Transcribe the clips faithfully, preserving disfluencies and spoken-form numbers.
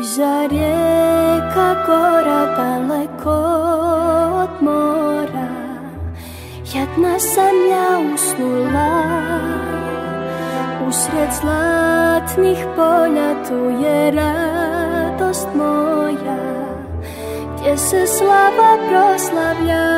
Iza rijeka gora daleko od mora, jedna zemlja usnula. Usred zlatnih polja tu je radost moja, gdje se slava proslavlja.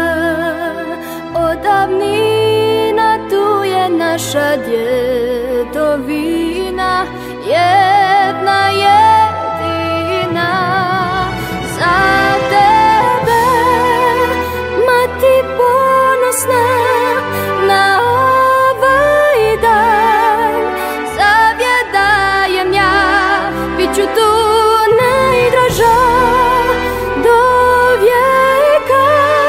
Od davnina tu je naša djedovina, jedna jedina. Za tebe, mati ponosna, na ovaj dan zavjet dajem ja, bit ću tu najdraža do vijeka.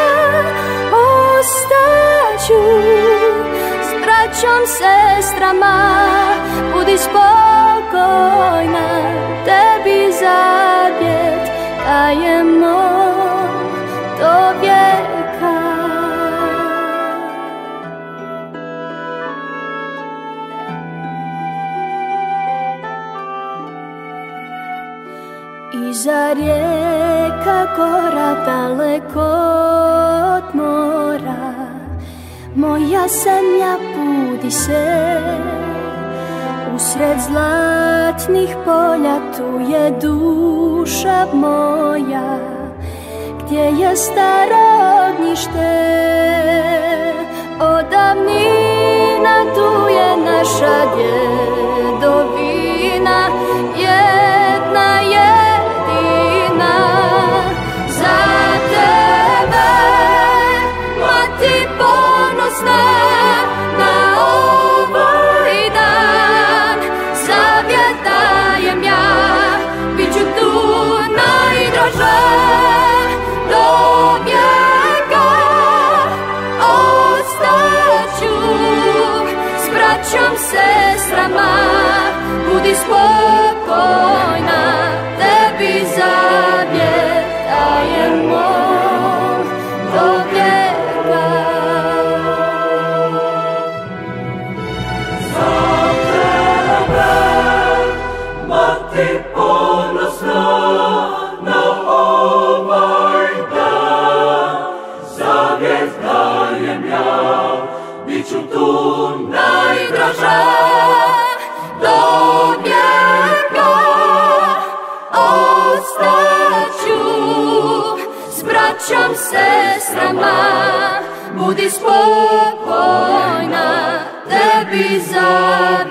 Ostaću s braćom, sestrama, budi spokojna, tebi zavjet dajemo do vijeka. Iza rijeka gora daleko od mora, moja zemlja budi se. Usred zlatnih polja tu je duša moja, gdje je staro ognjište. Od davnina tu je naša djedovina, jedna jedina. Za tebe, mati ponosna, na ovaj dan zavjet dajem ja, bit ću tu najdraža do vijeka. Ostaću s braćom, sestrama, budi spokojna, tebi zavjet dajemo do vijeka. Za tebe, mati ponosna, na ovaj dan zavjet dajem ja, bit ću tu najdraža do vijeka. Ostaću s braćom, sestrama, budi spokojna, tebi zavjet